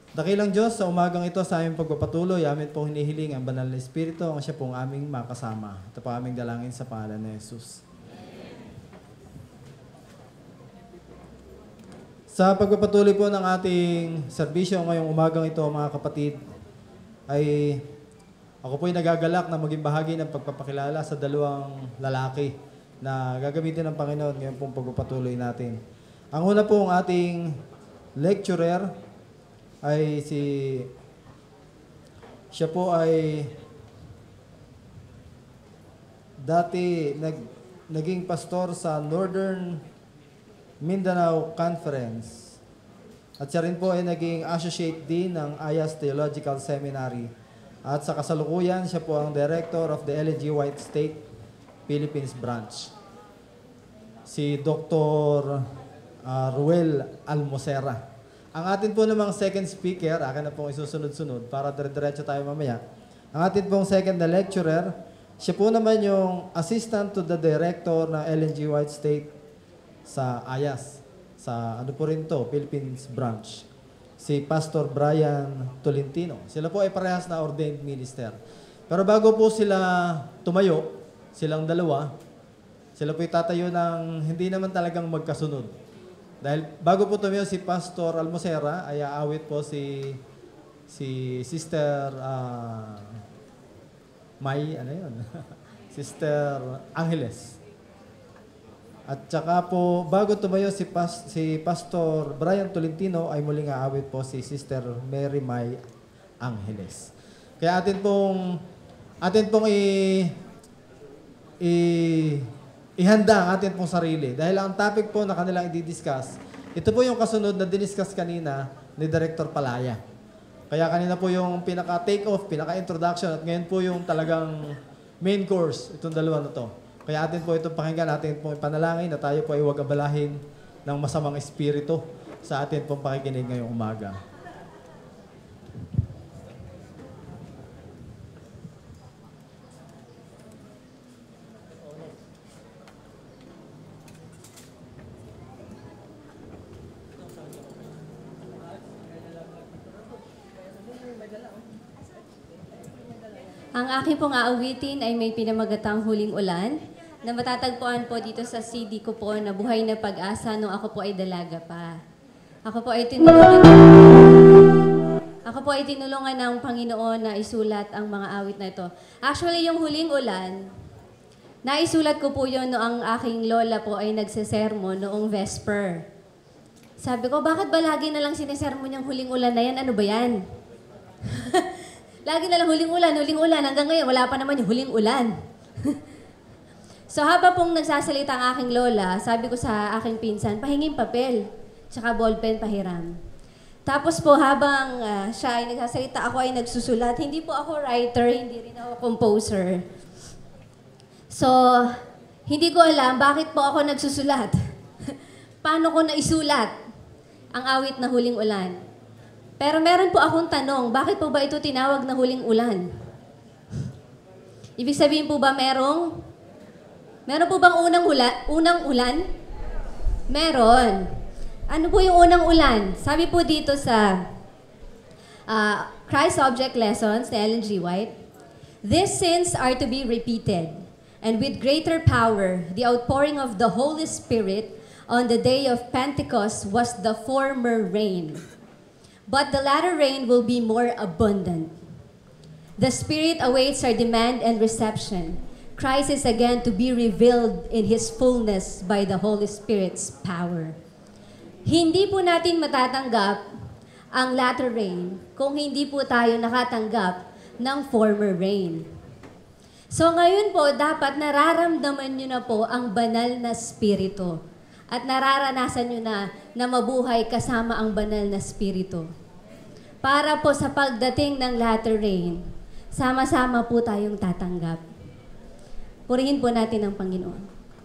Dakilang Diyos, sa umagang ito sa aming pagpapatuloy, amin pong hinihiling ang banal na Espiritu, ang siya pong aming makasama. Ito po aming dalangin sa pangalan ni Jesus. Sa pagpapatuloy po ng ating serbisyo ngayong umagang ito, mga kapatid, ay ako po'y nagagalak na maging bahagi ng pagpapakilala sa dalawang lalaki na gagamitin ng Panginoon ngayon pong pagpapatuloy natin. Ang una po ang ating lecturer ay siya po ay dati naging pastor sa Northern Mindanao Conference at siya rin po ay naging associate dean ng Ayas Theological Seminary at sa kasalukuyan siya po ang director of the Ellen G. White State Philippines Branch, si Dr. Ruel Almosera. Ang atin po namang second speaker, akin na pong isusunod-sunod para dire-diretso tayo mamaya. Ang atin pong second na lecturer, siya po naman yung assistant to the director ng Ellen G. White State sa Ayas. Sa ano po rin to, Philippines Branch. Si Pastor Brian Tolentino. Sila po ay parehas na ordained minister. Pero bago po sila tumayo, silang dalawa, sila po itatayo ng hindi naman talagang magkasunod. Dahil bago po tumayo si Pastor Almosera, ay aawit po si Sister May, ano yun? Sister Angeles. At saka po, bago tumayo si Pastor Brian Tolentino, ay muling aawit po si Sister Mary May Angeles. Kaya atin pong ihanda ang atin pong sarili. Dahil ang topic po na kanilang i-discuss, ito po yung kasunod na diniscuss kanina ni Director Palaya. Kaya kanina po yung pinaka-take-off, pinaka-introduction, at ngayon po yung talagang main course, itong dalawa na to. Kaya atin po itong pakinggan, atin pong ipanalangin na tayo po ay huwag abalahin ng masamang espiritu sa atin pong pakikinig ngayong umaga. Ang aking pong aawitin ay may pinamagatang Huling Ulan na matatagpuan po dito sa CD ko po na Buhay na Pag-asa nung ako po ay dalaga pa. Ako po ay tinulungan ng Panginoon na isulat ang mga awit na ito. Actually, yung Huling Ulan, naisulat ko po yun noong aking lola po ay nagsesermon noong Vesper. Sabi ko, bakit ba lagi na lang sinesermon yung Huling Ulan na yan? Ano ba yan? Lagi na lang huling ulan. Hanggang ngayon, wala pa naman yung huling ulan. So habang pong nagsasalita ang aking lola, sabi ko sa aking pinsan, pahinging papel, tsaka ballpen pahiram. Tapos po habang siya ay nagsasalita, ako ay nagsusulat. Hindi po ako writer, hindi rin ako composer. So, hindi ko alam bakit po ako nagsusulat. Paano ko naisulat ang awit na Huling Ulan? Pero meron po akong tanong, bakit po ba ito tinawag na Huling Ulan? Ibig sabihin po ba meron po bang unang ulan? Meron. Ano po yung unang ulan? Sabi po dito sa Christ Object Lessons ni Ellen G. White, these sins are to be repeated, and with greater power, the outpouring of the Holy Spirit on the day of Pentecost was the former rain. But the latter rain will be more abundant. The Spirit awaits our demand and reception. Christ is again to be revealed in His fullness by the Holy Spirit's power. Hindi po natin matatanggap ang latter rain kung hindi po tayo nakatanggap ng former rain. So ngayon po, dapat nararamdaman nyo na po ang banal na Espiritu. At nararanasan nyo na mabuhay kasama ang banal na Espiritu. Para po sa pagdating ng latter rain, sama-sama po tayong tatanggap. Purihin po natin ang Panginoon.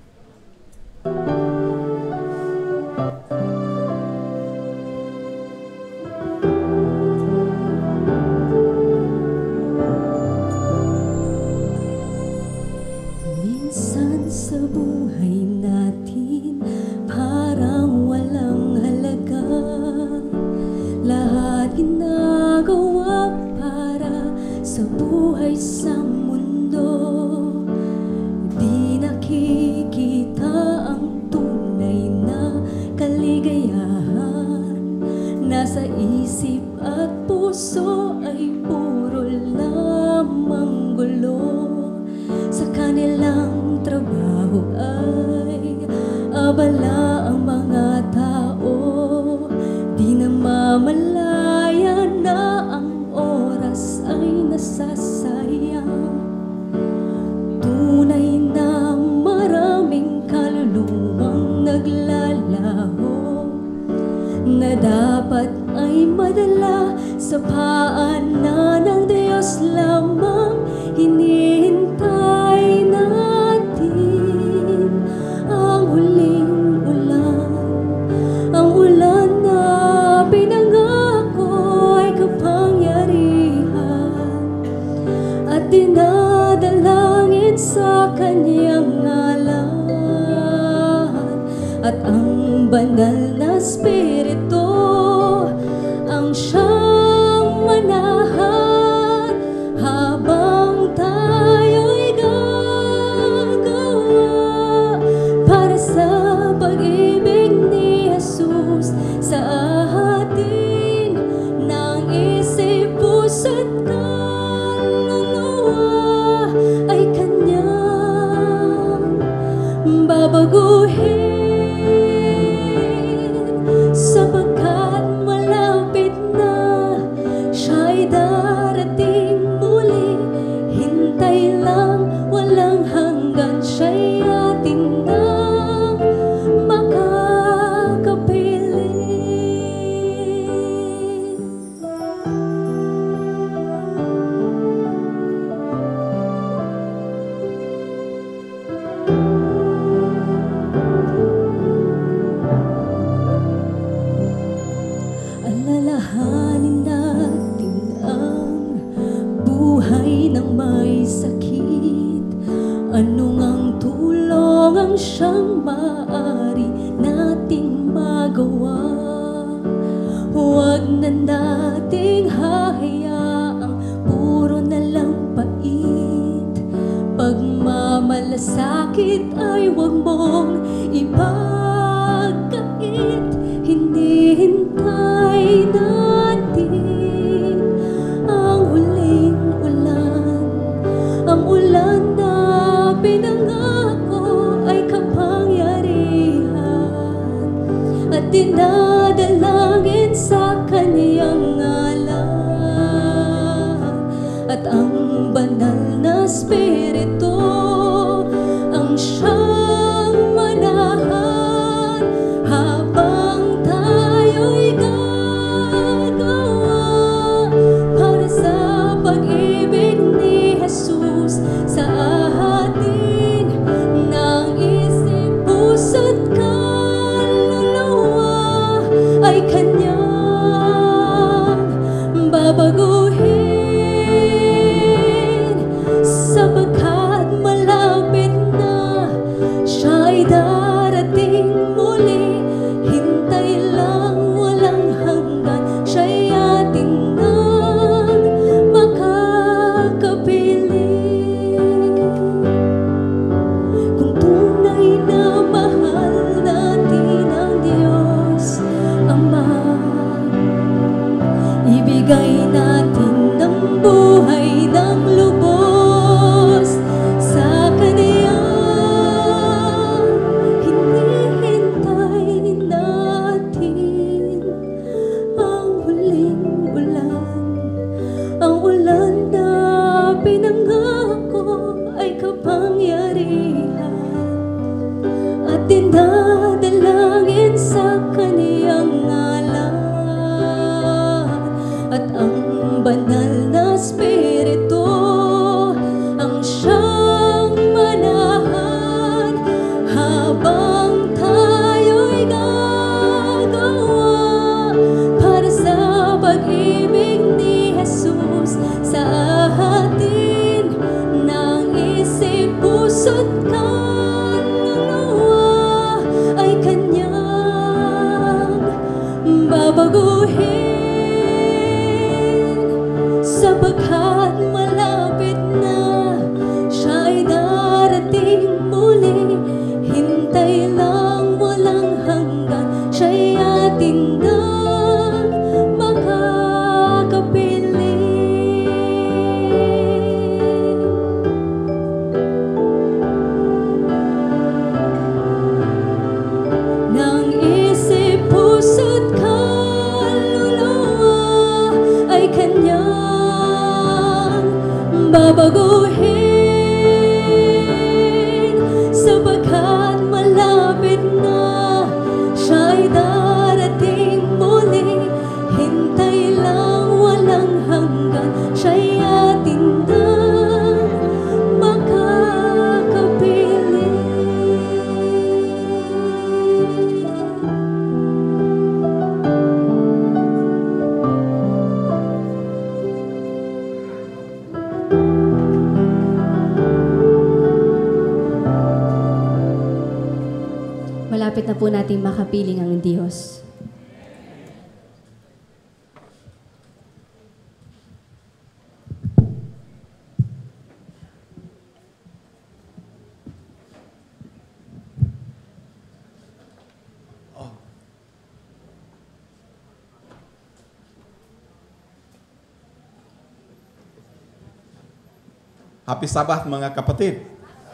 Minsan sa buhay natin, parang walang halaga. Lahat at ginagawa para sa buhay sa mundo. Di nakikita ang tunay na kaligayahan. Nasa isip at puso ay puro lamang gulo. Sa kanilang trabaho ay abala ang mga tao. Di namamalaya na ang oras ay nasasayang. Tunay na maraming kaluluwang naglalaho na dapat ay madala sa paanan ng Diyos lamang. Hinihintay natin ang huling ulan. Ang ulan na pinangako ay kapangyarihan at dinadalangin sa kanyang ngalan. At ang banal na Espiritu ang siyang manahan habang tayo'y gagawa para sa pag-ibig ni Jesus sa atin ng isip, puso't kaluluwa ay kanyang babaguhin. Sapagkat malapit na siya'y darating muli. Hintay lang, walang hanggan, siya'y atin nang makakapiling. Alalahanin natin ang buhay ng may sakit. Anong ang tulong ang siyang maaari nating magawa? Huwag na nating hahayaang puro na lang pait. Pagmamalasakit ay huwag mong ipagkait. Hinihintay natin ang huling ulan. Ang ulan na pinangako ay kapangyarihan at dinadalangin sa kaniyang ngalan. At ang banal na Espiritu ang siyang manahan habang tayo'y gagawa para sa pag-ibig ni Jesus sa atin ng isip, puso't kaluluwa ay kanyang babaguhin. Sapagkat malapit na siya'y darating muli. Hintay lang, walang hanggan, siya'y ating nang makakapiling. Kung tunay na mahal natin ang Diyos Ama, ibigay natin ng buhay ng lubos sa Kanya. Hinihintay natin ang huling ulan. Ang ulan na pinangako ay kapangyarihan at dinadalangin sa kaniyang ngalan. At ang banal na Espiritu ang siyang manahan habang tayo'y gagawa para sa pag-ibig ni Jesus sa atin babaguhin, sapagkat malapit na siya'y darating muli. Hintay lang walang hanggan, siya'y atin na makakapiling. Malapit na po nating makapiling ang Diyos. Happy Sabbath mga kapatid.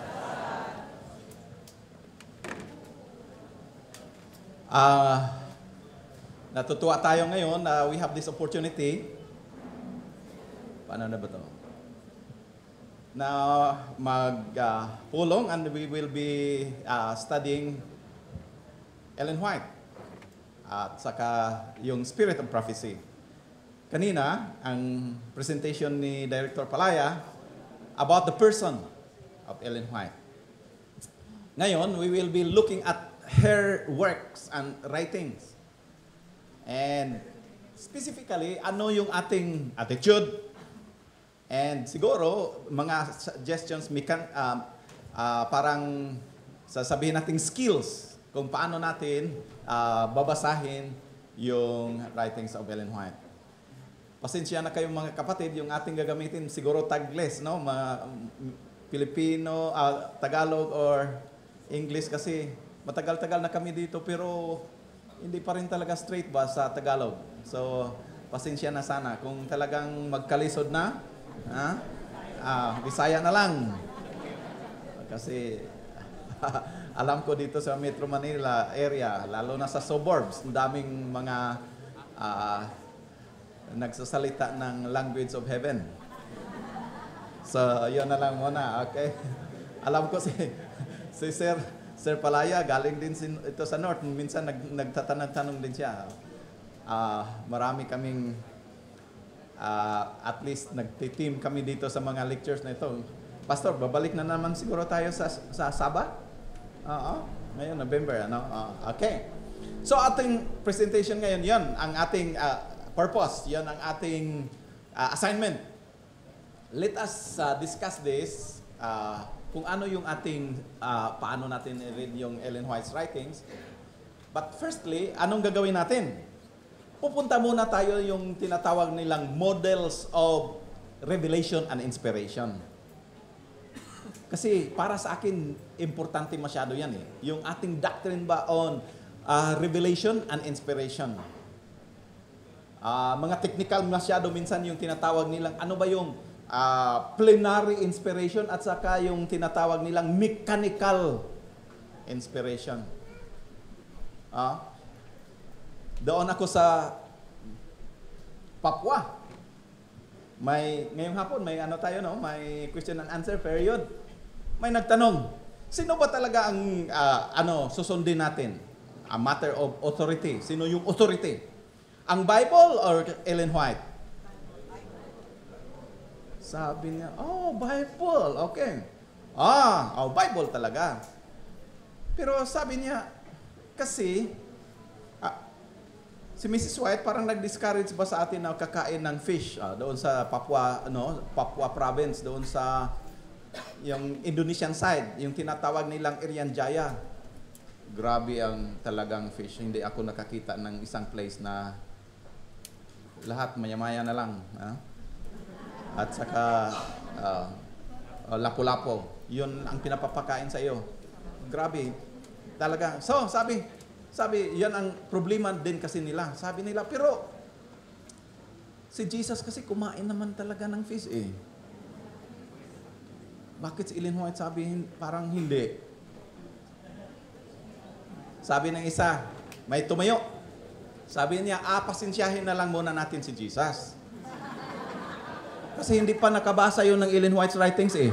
Natutuwa tayo ngayon na we have this opportunity. Paano na ba ito? Na magpulong and we will be studying Ellen White at saka yung Spirit of Prophecy. Kanina, ang presentation ni Director Palaya about the person of Ellen White. Ngayon, we will be looking at her works and writings. And specifically, ano yung ating attitude? And siguro, mga suggestions, parang sasabihin nating skills kung paano natin babasahin yung writings of Ellen White. Pasensya na kayong mga kapatid, yung ating gagamitin siguro tagles, no? Filipino, Tagalog or English kasi matagal-tagal na kami dito pero hindi pa rin talaga straight ba sa Tagalog. So, pasensya na sana. Kung talagang magkalisod na, Bisaya na lang. Kasi alam ko dito sa Metro Manila area, lalo na sa suburbs, ang daming mga nagsasalita ng language of heaven. So, yun na lang muna, okay? Alam ko si Sir Palaya, galing din ito sa North. Minsan nagtatanong din siya. Marami kaming, at least nagti-team kami dito sa mga lectures na ito. Pastor, babalik na naman siguro tayo sa Sabbath? Oo, ngayon, November, ano? Okay. So, ating presentation ngayon, yon ang ating purpose, yon ang ating assignment. Let us discuss this, kung ano yung ating, paano natin i-read yung Ellen White's writings. But firstly, anong gagawin natin? Pupunta muna tayo yung tinatawag nilang models of revelation and inspiration. Kasi para sa akin, importante masyado yan eh. Yung ating doctrine ba on revelation and inspiration. Mga technical masyado minsan yung tinatawag nilang, ano ba yung plenary inspiration at saka yung tinatawag nilang mechanical inspiration. Doon ako sa Papua. Ngayong hapon may ano tayo, no? May question and answer period. May nagtanong, sino ba talaga ang susundin natin? A matter of authority. Sino yung authority? Ang Bible or Ellen White? Sabi niya, Bible, okay. Bible talaga. Pero sabi niya, kasi si Mrs. White parang nag-discourage ba sa atin na kakain ng fish doon sa Papua, Papua province, doon sa yung Indonesian side, yung tinatawag nilang Irian Jaya. Grabe ang talagang fish. Hindi ako nakakita ng isang place na lahat maya-maya na lang. At saka lapu-lapo. Yun ang pinapapakain sa iyo. Grabe. Talaga. So, sabi, yan ang problema din kasi nila. Sabi nila, pero si Jesus kasi kumain naman talaga ng fish eh. Bakit si Ellen White sabi parang hindi? Sabi ng isa, may tumayo. Sabi niya, pasensyahin na lang muna natin si Jesus. Kasi hindi pa nakabasa yun ng Ellen White's writings eh.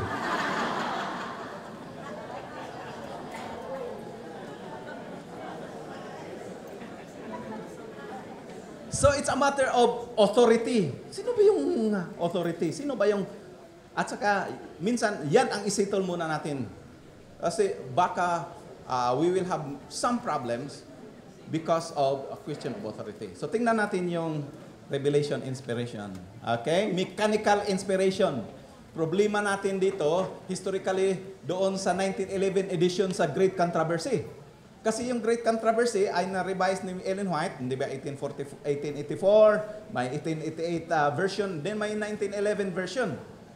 So it's a matter of authority. Sino ba yung authority? Sino ba yung... At saka, minsan, yan ang isitol muna natin. Kasi baka we will have some problems because of a question of authority. So tingnan natin yung revelation inspiration. Okay? Mechanical inspiration. Problema natin dito, historically, doon sa 1911 edition sa Great Controversy. Kasi yung Great Controversy ay na-revise ni Ellen White, hindi ba 1884, may 1888 version, then may 1911 version.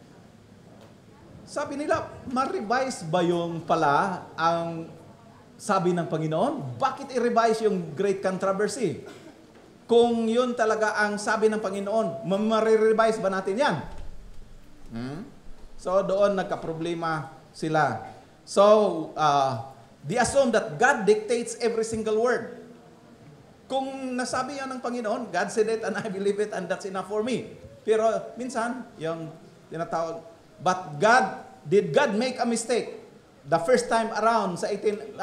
Sabi nila, ma-revise ba yung pala ang sabi ng Panginoon? Bakit i-revise yung Great Controversy? Kung yun talaga ang sabi ng Panginoon, ma-revise ba natin yan? So doon nagka-problema sila. So, they assume that God dictates every single word. Kung nasabi yan ng Panginoon, God said it and I believe it and that's enough for me. Pero minsan, yung tinatawag, but did God make a mistake the first time around sa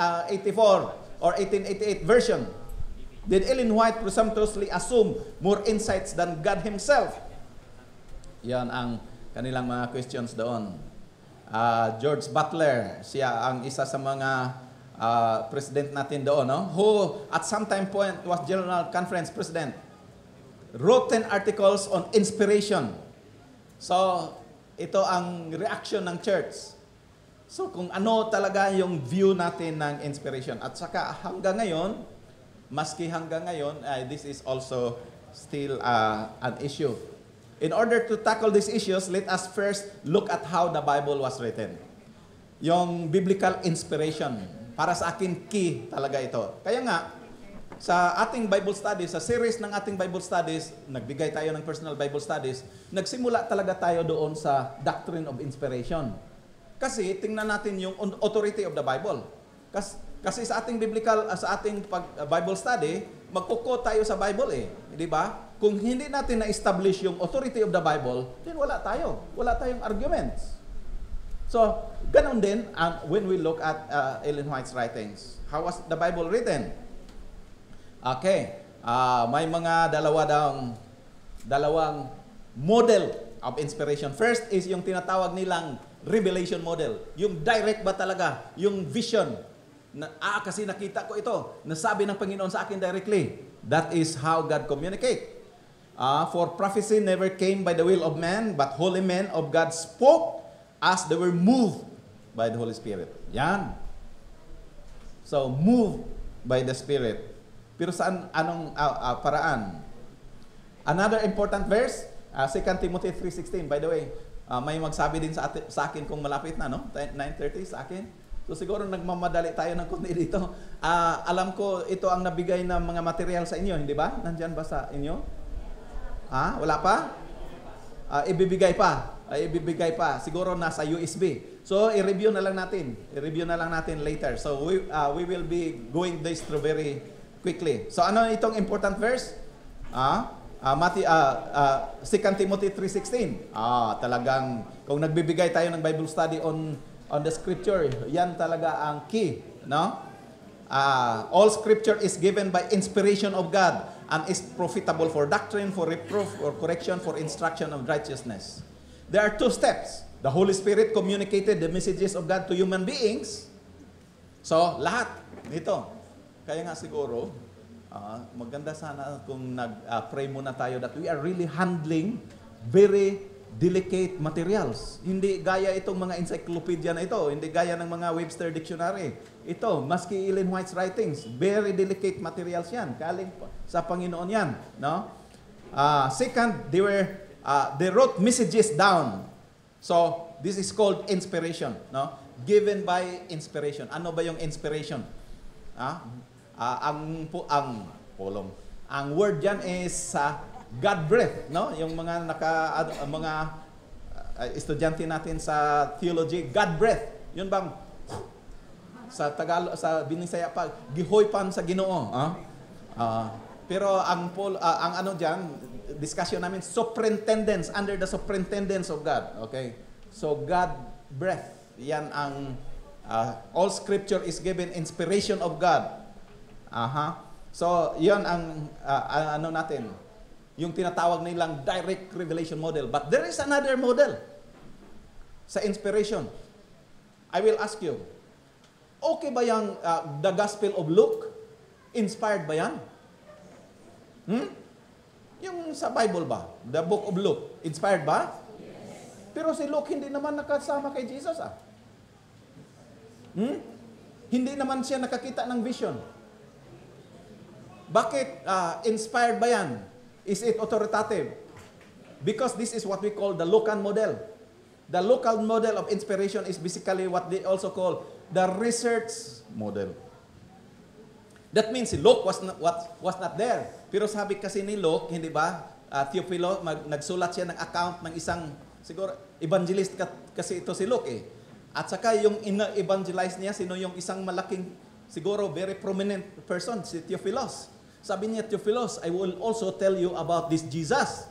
1884 or 1888 version? Did Ellen White presumptuously assume more insights than God Himself? Yan ang kanilang mga questions doon. George Butler, siya ang isa sa mga president natin doon, no? Who at some time point was General Conference President, wrote 10 articles on inspiration. So, ito ang reaction ng church. So, kung ano talaga yung view natin ng inspiration. At saka hanggang ngayon, maski hanggang ngayon, this is also still an issue. In order to tackle these issues, let us first look at how the Bible was written. Yung biblical inspiration. Para sa akin, key talaga ito. Kaya nga, sa ating Bible studies, sa series ng ating Bible studies, nagbigay tayo ng personal Bible studies, nagsimula talaga tayo doon sa doctrine of inspiration. Kasi tingnan natin yung authority of the Bible. Kasi sa ating Bible study, magkuko tayo sa Bible eh. Di ba? Kung hindi natin na-establish yung authority of the Bible, then wala tayo. Wala tayong arguments. So, ganun din when we look at Ellen White's writings. How was the Bible written? Okay. May mga dalawang model of inspiration. First is yung tinatawag nilang revelation model. Yung direct ba talaga? Yung vision. Kasi nakita ko ito. Nasabi ng Panginoon sa akin directly. That is how God communicate. For prophecy never came by the will of man, but holy men of God spoke as they were moved by the Holy Spirit. Yan. So, moved by the Spirit. Pero anong paraan? Another important verse, 2 Timothy 3:16. By the way, may magsabi din sa akin kung malapit na, no? 9:30 sa akin. So siguro nagmamadali tayo ng kundi dito. Alam ko ito ang nabigay ng mga material sa inyo, hindi ba? Nandyan ba sa inyo? Wala pa? Ibibigay pa. Siguro nasa USB. So i-review na lang natin. Later. So we will be going this through very quickly. So ano itong important verse? 2 Timothy 3:16. Talagang kung nagbibigay tayo ng Bible study on the scripture, yan talaga ang key, no? All scripture is given by inspiration of God and is profitable for doctrine, for reproof, for correction, for instruction of righteousness. There are 2 steps. The Holy Spirit communicated the messages of God to human beings. So, lahat nito. Kaya nga siguro, maganda sana kung nag-pray muna tayo that we are really handling very delicate materials. Hindi gaya itong mga encyclopedia na ito. Hindi gaya ng mga Webster Dictionary. Ito, maski Ellen White's writings, very delicate materials yan. Galing sa Panginoon yan. No? Second, they wrote messages down. So, this is called inspiration. No? Given by inspiration. Ano ba yung inspiration? Ang word dyan is God breath, no? Yung mga estudyante natin sa theology, God breath. Yun bang sa Tagalog, sa Binisaya pa, gihoy pan sa Ginoo, Pero ang ano diyan, discussion namin, superintendence, under the superintendence of God. Okay? So God breath. Yan ang all scripture is given inspiration of God. So, yan ang ano natin, yung tinatawag nilang direct revelation model. But there is another model sa inspiration. I will ask you, okay ba yung the Gospel of Luke? Inspired ba yan? Yung sa Bible ba? The book of Luke, inspired ba? Yes. Pero si Luke hindi naman nakasama kay Jesus Hindi naman siya nakakita ng vision. Bakit inspired ba yan? Is it authoritative? Because this is what we call the Lucan model. The Lucan model of inspiration is basically what they also call the research model. That means si Luke was not there. Pero sabi kasi ni Luke, hindi ba, Theophilo, nagsulat siya ng account ng isang, siguro, evangelist kasi ito si Luke eh. At saka yung ina-evangelize niya, sino yung isang malaking, siguro very prominent person, si Theophilos. Sabi niya, Theophilos, I will also tell you about this Jesus.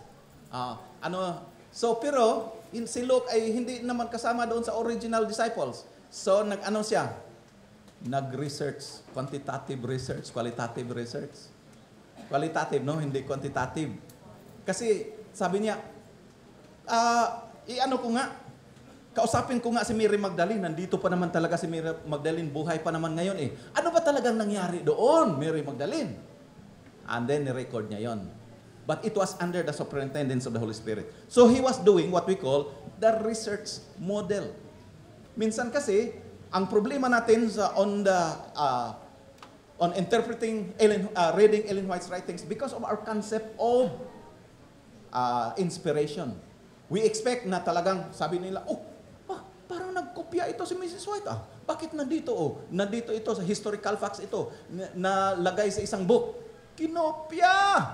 Pero si Luke ay hindi naman kasama doon sa original disciples. So, nag-ano siya? Nag-research, quantitative research, qualitative research. Qualitative, no? Hindi quantitative. Kasi, sabi niya, kausapin ko nga si Mary Magdalene, nandito pa naman talaga si Mary Magdalene, buhay pa naman ngayon eh. Ano ba talagang nangyari doon, Mary Magdalene? And then, ni-record niya yon. But it was under the superintendence of the Holy Spirit. So, he was doing what we call the research model. Minsan kasi, ang problema natin on interpreting, reading Ellen White's writings because of our concept of inspiration. We expect na talagang, sabi nila, parang nagkopya ito si Mrs. White. Bakit nandito? Nandito ito sa historical facts ito, nalagay sa isang book. Kinopya!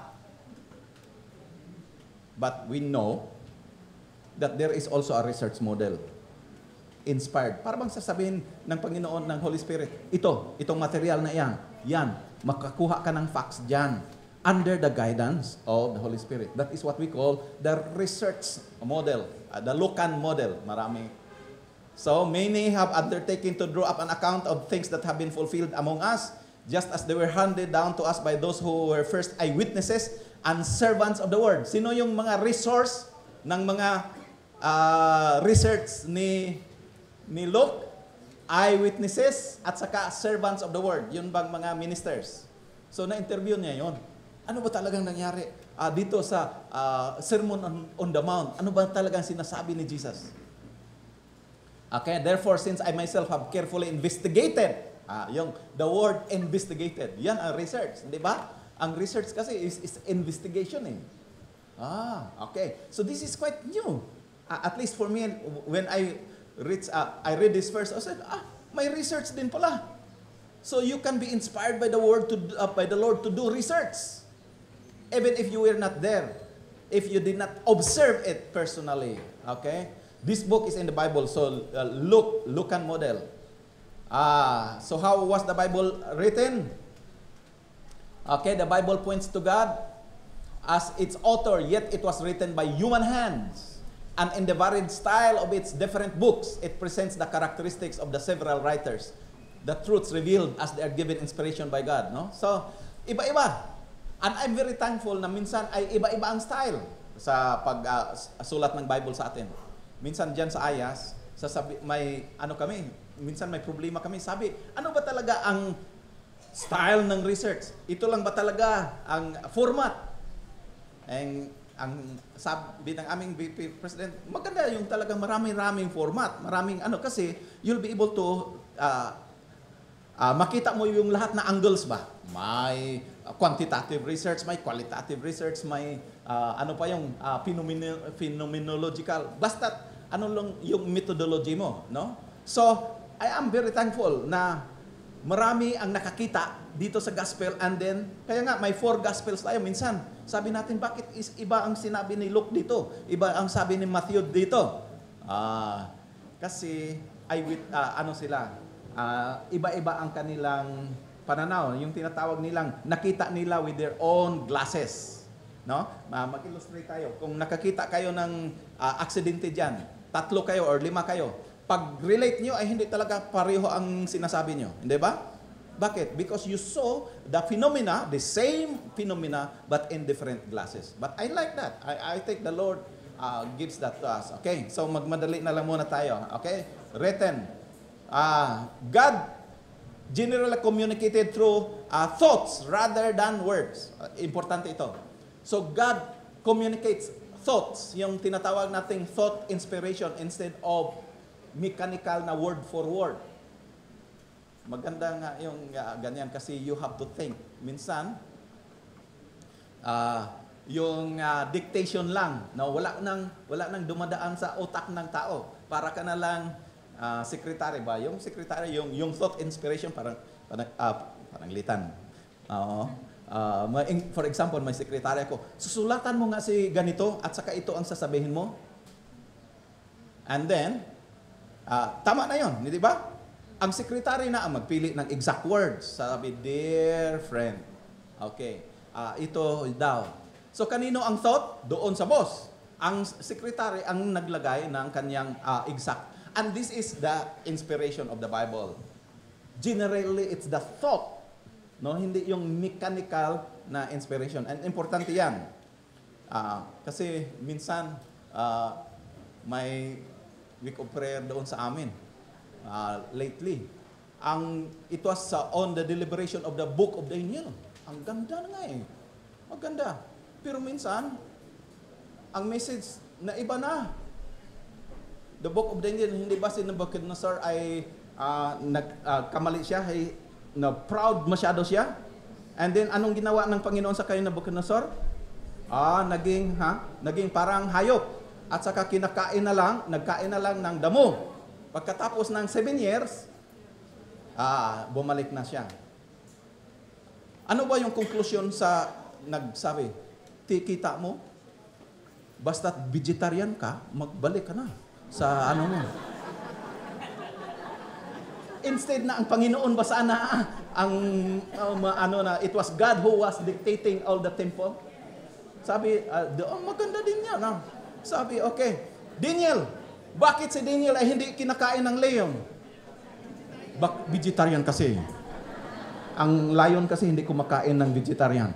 But we know that there is also a research model. Inspired. Para bang sasabihin ng Panginoon, ng Holy Spirit, itong material na yan, makakuha ka ng facts dyan under the guidance of the Holy Spirit. That is what we call the research model, the Lucan model. Marami. So, many have undertaken to draw up an account of things that have been fulfilled among us, just as they were handed down to us by those who were first eyewitnesses and servants of the word. Sino yung mga resource ng mga research ni Luke? Eyewitnesses at saka servants of the word. Yun bang mga ministers? So, na-interview niya yun. Ano ba talagang nangyari dito sa Sermon on the Mount? Ano ba talagang sinasabi ni Jesus? Okay, therefore, since I myself have carefully investigated, the word investigated, yan ang research, di ba? Ang research kasi is investigation eh. Okay. So this is quite new. At least for me, when I read this verse, I said, may research din pala. So you can be inspired by the word by the Lord to do research. Even if you were not there, if you did not observe it personally. Okay? This book is in the Bible, so Lucan model. So how was the Bible written? Okay, the Bible points to God as its author, yet it was written by human hands. And in the varied style of its different books, it presents the characteristics of the several writers, the truths revealed as they are given inspiration by God. No? So, iba-iba. And I'm very thankful na minsan ay iba-iba ang style sa pagsulat ng Bible sa atin. Minsan dyan sa Ayas, minsan may problema kami. Sabi, ano ba talaga ang style ng research? Ito lang ba talaga ang format? Ang sabi ng aming VP President, maganda yung talagang maraming format. Kasi you'll be able to makita mo yung lahat na angles ba? May quantitative research, may qualitative research, may phenomenological. Basta ano lang yung methodology mo, no? So, I am very thankful na marami ang nakakita dito sa gospel, and then, kaya nga, may 4 gospels tayo. Minsan, sabi natin, bakit iba ang sinabi ni Luke dito? Iba ang sabi ni Matthew dito? Kasi, iba-iba ang kanilang pananaw, yung tinatawag nilang nakita nila with their own glasses. No? Mag-illustrate tayo. Kung nakakita kayo ng aksidente dyan, 3 kayo or 5 kayo, pag-relate nyo ay hindi talaga pareho ang sinasabi nyo. Hindi ba? Bakit? Because you saw the phenomena, the same phenomena, but in different glasses. But I like that. I think the Lord gives that to us. Okay? So magmadali na lang muna tayo. Okay? Written. God generally communicated through thoughts rather than words. Importante ito. So God communicates thoughts, yung tinatawag nating thought inspiration instead of mechanical na word for word. Maganda nga yung ganyan kasi you have to think. Minsan, yung dictation lang, no, wala nang dumadaan sa utak ng tao. Para ka na lang secretary ba? Yung secretary, yung thought inspiration parang litan. For example, may sekretary ako, susulatan mo nga si ganito at saka ito ang sasabihin mo. And then, tama na yun, di ba? Ang sekretary na ang magpili ng exact words. Sabi, dear friend. Okay, ito daw. So, kanino ang thought? Doon sa boss. Ang sekretary ang naglagay ng kanyang exact. And this is the inspiration of the Bible. Generally, it's the thought. No, hindi yung mechanical na inspiration. And importante yan. Kasi minsan, may week of prayer doon sa amin. Lately. It was on the deliberation of the book of Daniel. Ang ganda na nga eh. Ang ganda. Pero minsan, ang message na iba na. The book of Daniel, hindi ba si Nebuchadnezzar ay kamali siya, na proud masyado siya. And then, anong ginawa ng Panginoon sa kay Nebuchadnezzar? Naging parang hayop. At saka nagkain na lang ng damo. Pagkatapos ng 7 years, bumalik na siya. Ano ba yung conclusion sa nagsabi? Kita mo, basta't vegetarian ka, magbalik ka na sa ano mo. Instead na ang Panginoon ba sana it was God who was dictating all the temple. Sabi, maganda din yan. Sabi, okay, Daniel, bakit si Daniel ay hindi kinakain ng leon? Vegetarian kasi. Ang lion kasi hindi kumakain ng vegetarian.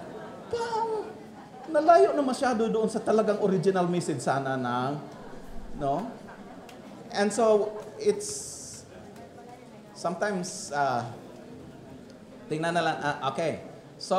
Nalayo na masyado doon sa talagang original message sana ng, no? And so, it's sometimes, tingnan na lang, okay. So,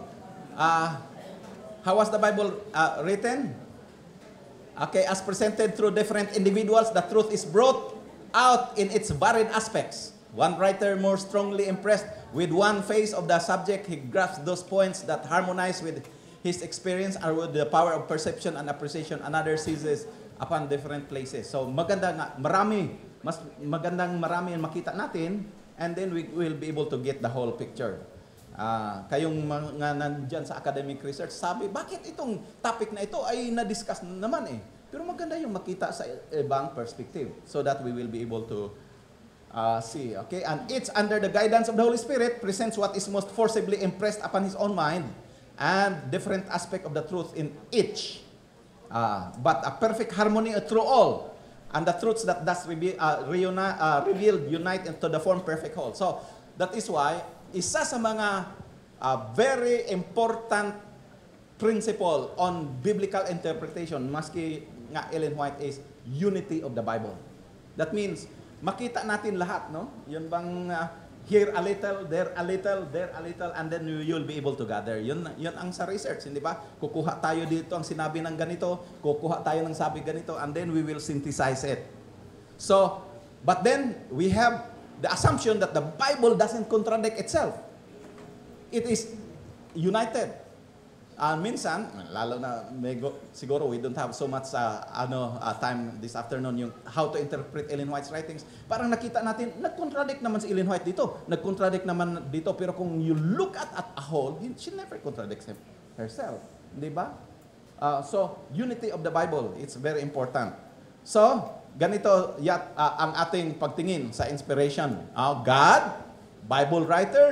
how was the Bible written? Okay, as presented through different individuals, the truth is brought out in its varied aspects. One writer more strongly impressed with one phase of the subject, he grasps those points that harmonize with his experience or with the power of perception and appreciation. Another seizes upon different places. So maganda nga, mas magandang marami ang makita natin, and then we will be able to get the whole picture. Kayong mga nandyan sa academic research, sabi, bakit itong topic na ito ay na-discuss naman eh. Pero maganda yung makita sa ibang perspective so that we will be able to see. Okay? And it's under the guidance of the Holy Spirit presents what is most forcibly impressed upon his own mind and different aspect of the truth in each. But a perfect harmony through all. And the truths that thus revealed unite into the form perfect whole. So, that is why, isa sa mga very important principle on biblical interpretation, maski nga Ellen White, is unity of the Bible. That means, makita natin lahat, no? Yun bang here a little, there a little, there a little, and then you'll be able to gather. Yun ang sa research, hindi ba? Kukuha tayo dito ang sinabi ng ganito, kukuha tayo ng sabi ganito, and then we will synthesize it. So, but then we have the assumption that the Bible doesn't contradict itself. It is united. Minsan, lalo na siguro we don't have so much time this afternoon yung how to interpret Ellen White's writings. Parang nakita natin, nag-contradict naman si Ellen White dito. Nag-contradict naman dito. Pero kung you look at a whole, she never contradicts herself. Di ba? So, unity of the Bible, it's very important. So, ganito ang ating pagtingin sa inspiration. God, Bible writers,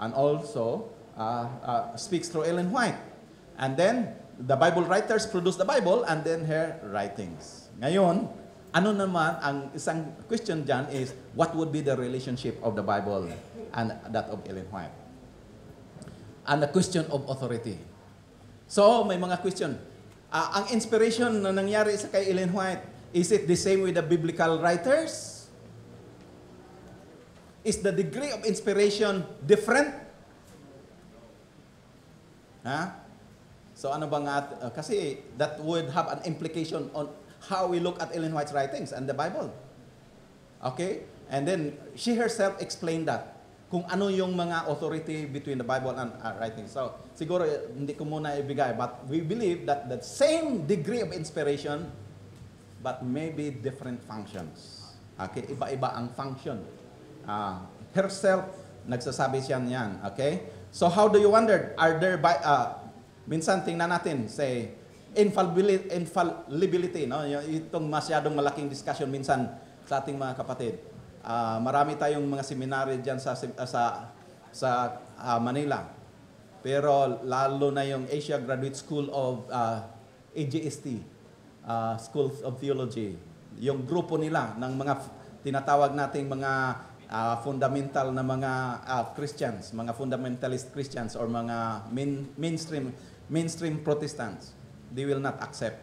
and also speaks through Ellen White. And then, the Bible writers produce the Bible and then her writings. Ngayon, ano naman, ang isang question dyan is, what would be the relationship of the Bible and that of Ellen White? And the question of authority. So, may mga question. Ang inspiration na nangyari sa kay Ellen White, is it the same with the biblical writers? Is the degree of inspiration different? So ano bang kasi that would have an implication on how we look at Ellen White's writings and the Bible. Okay? And then she herself explained that kung ano yung mga authority between the Bible and writings. So siguro hindi ko muna ibigay, but we believe that the same degree of inspiration but maybe different functions. Okay? Iba-iba ang function. Herself nagsasabi siya niyan. Okay? So how do you wonder? Are there minsan tingnan natin, say, infallibility, no? Itong masyadong malaking discussion minsan sa ating mga kapatid. Marami tayong mga seminary diyan sa Manila. Pero lalo na yung Asia Graduate School of AGST, School of Theology. Yung grupo nila ng mga tinatawag nating mga fundamental na mga Christians, mga fundamentalist Christians or mga mainstream Protestants, they will not accept.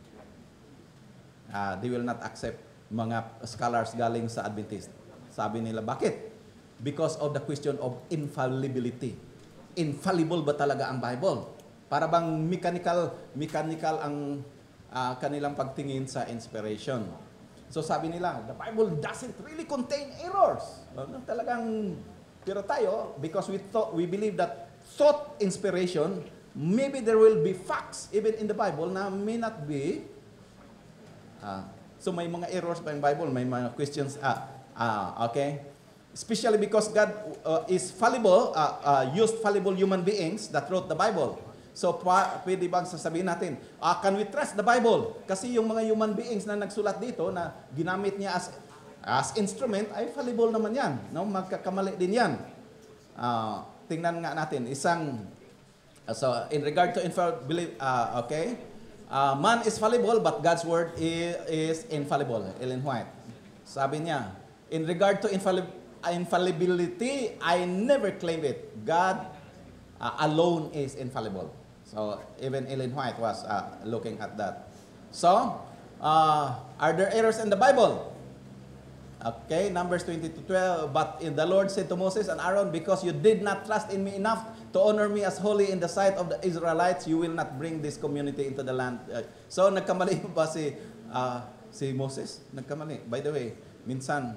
They will not accept mga scholars galing sa Adventist. Sabi nila, bakit? Because of the question of infallibility. Infallible ba talaga ang Bible? Para bang mechanical ang kanilang pagtingin sa inspiration. So sabi nila, the Bible doesn't really contain errors. Talagang, pero tayo, because we believe that thought inspiration, maybe there will be facts even in the Bible na may not be. So may mga errors pa yung Bible, may mga questions. Okay? Especially because God is fallible, used fallible human beings that wrote the Bible. So pwede bang sasabihin natin, can we trust the Bible? Kasi yung mga human beings na nagsulat dito na ginamit niya as instrument, ay fallible naman yan. No? Magkakamali din yan. Tingnan nga natin, so in regard to infallibility, okay, man is fallible but God's word is infallible. Ellen White. Sabi niya, in regard to infallibility, I never claimed it. God alone is infallible. So even Ellen White was looking at that. So, are there errors in the Bible? Okay, Numbers 20:12. But the Lord said to Moses and Aaron, because you did not trust in me enough to honor me as holy in the sight of the Israelites, you will not bring this community into the land. So nagkamali ba si Moses? Nagkamali. By the way, minsan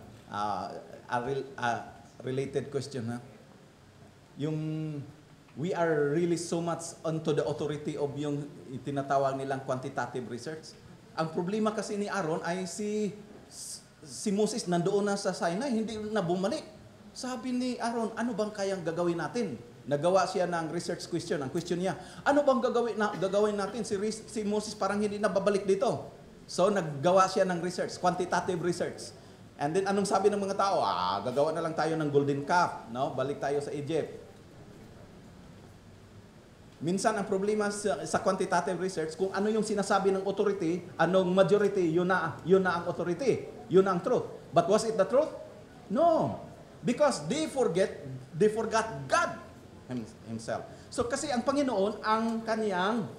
related question, yung we are really so much onto the authority of yung tinatawag nilang quantitative research. Ang problema kasi ni Aaron ay si Moses nandoon na sa Sinai, hindi na bumalik. Sabi ni Aaron, ano bang kayang gagawin natin? Nagawa siya ng research question. Ang question niya, ano bang gagawin natin? Si Moses parang hindi na babalik dito. So naggawa siya ng research, quantitative research. And then anong sabi ng mga tao? Gagawa na lang tayo ng golden calf, no? Balik tayo sa Egypt. Minsan ang problema sa quantitative research, kung ano yung sinasabi ng authority, anong majority, yun na ang authority. Yun na ang truth. But was it the truth? No. Because they forgot God himself. So kasi ang Panginoon, ang kaniyang,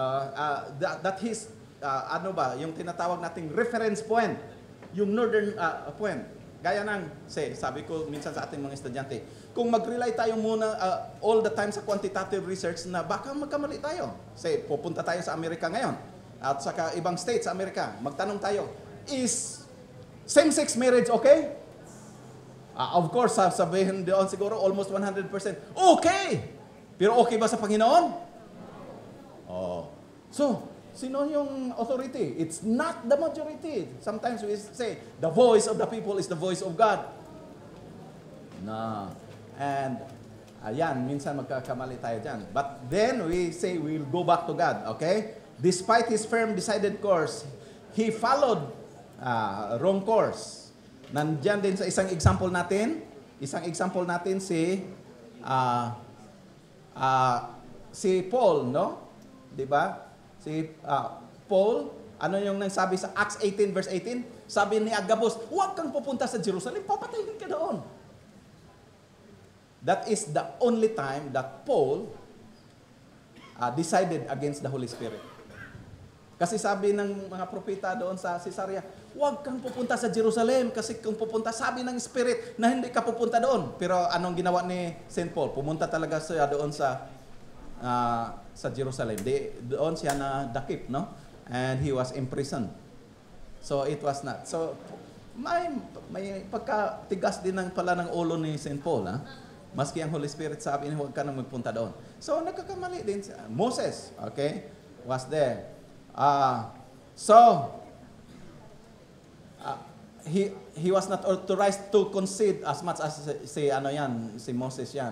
yung tinatawag nating reference point, yung northern point. Gaya ng, sabi ko minsan sa ating mga estudyante, kung mag-rely tayo muna all the time sa quantitative research na baka magkamali tayo. Pupunta tayo sa Amerika ngayon at saka ibang states sa Amerika, magtanong tayo, is same-sex marriage okay? Of course, sabihin doon siguro almost 100%, okay! Pero okay ba sa Panginoon? So, sino yung authority? It's not the majority. Sometimes we say, the voice of the people is the voice of God. No. And, ayan, minsan magkakamali tayo dyan. But then we say, we'll go back to God, okay? Despite his firm, decided course, he followed wrong course. Nandyan din sa isang example natin si si Paul, no? 'Di ba? Si Paul, ano yung nangsabi sa Acts 18 verse 18? Sabi ni Agabus, huwag kang pupunta sa Jerusalem, papatayin ka doon. That is the only time that Paul decided against the Holy Spirit. Kasi sabi ng mga propeta doon sa Caesarea, huwag kang pupunta sa Jerusalem kasi kung pupunta, sabi ng Spirit na hindi ka pupunta doon. Pero anong ginawa ni St. Paul? Pumunta talaga siya doon sa Jerusalem. Doon siya na dakip, no? And he was imprisoned. So it was not. So may pagkatigas din pala ng ulo ni St. Paul, ha? Maski ang Holy Spirit sabi niya, huwag ka nang magpunta doon. So nagkakamali din siya. Moses, okay, was there. He was not authorized to concede as much as si Moses yan.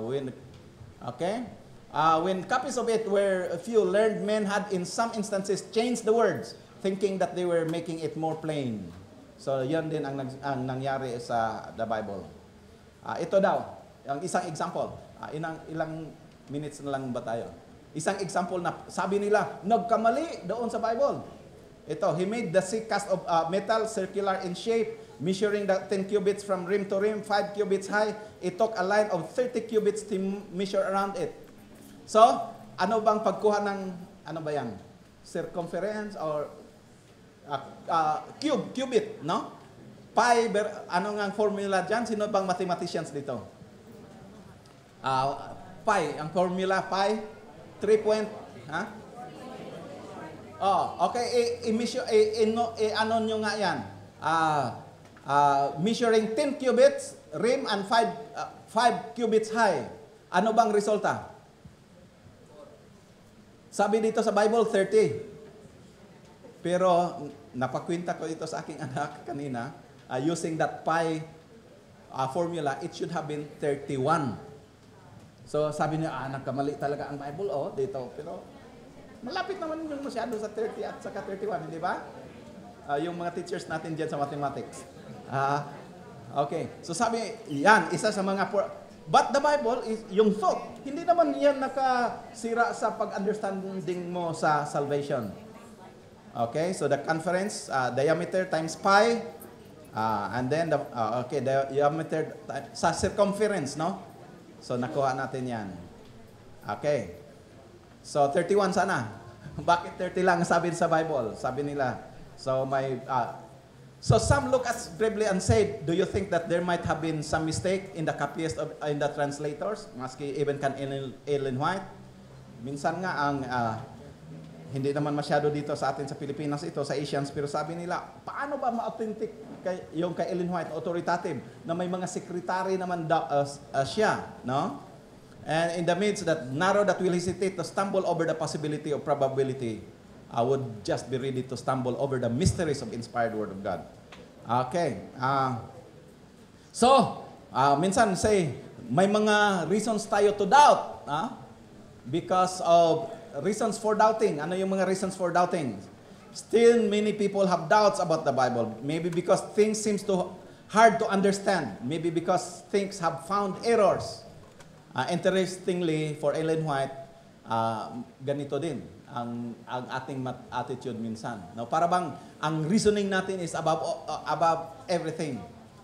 When copies of it were few, learned men had in some instances changed the words, thinking that they were making it more plain. So yan din ang nangyari sa the Bible. Ito daw, ang isang example. Ilang minutes na lang ba tayo? Isang example na sabi nila, nagkamali doon sa Bible. Ito, he made the sea cast of metal circular in shape, measuring the 10 cubits from rim to rim, 5 cubits high. It took a line of 30 cubits to measure around it. So, ano bang pagkuha ng, ano ba yan? Circumference or cubit, no? Pi, ano nga ang formula dyan? Sino bang mathematicians dito? Pi, ang formula pi, 3 point, ha? Oh, okay, ano nyo nga yan? Measuring 10 cubits, rim, and 5 cubits high. Ano bang resulta? Sabi dito sa Bible, 30. Pero, napakwenta ko ito sa aking anak kanina, using that pi formula, it should have been 31. So sabi niya, nagkamali talaga ang Bible, dito. Pero malapit naman yung masyado sa 30 at saka 31, hindi ba? Yung mga teachers natin dyan sa mathematics. Okay. So sabi, yan, isa sa mga... But the Bible is yung thought. Hindi naman yan nakasira sa pag-understanding mo sa salvation. Okay, so the conference, diameter times pi, and then the diameter sa circumference, no? So nakuha natin yan. Okay. So 31 sana. Bakit 30 lang sabi sa Bible? Sabi nila. So so some look at gravely and said, do you think that there might have been some mistake in the copyists in the translators? Maski even kan Ellen White. Minsan nga ang hindi naman masyado dito sa atin sa Pilipinas ito, sa Asians, pero sabi nila, paano ba ma-authentic yung kay Ellen White, authoritative, na may mga secretary naman siya, no? And in the midst that narrow that will hesitate to stumble over the possibility of probability, I would just be ready to stumble over the mysteries of inspired Word of God. Okay. Minsan say, may mga reasons tayo to doubt, because of reasons for doubting. Ano yung mga reasons for doubting? Still, many people have doubts about the Bible. Maybe because things seems hard to understand. Maybe because things have found errors. Interestingly, for Ellen White, ganito din ang ating attitude minsan. No, para bang ang reasoning natin is above everything.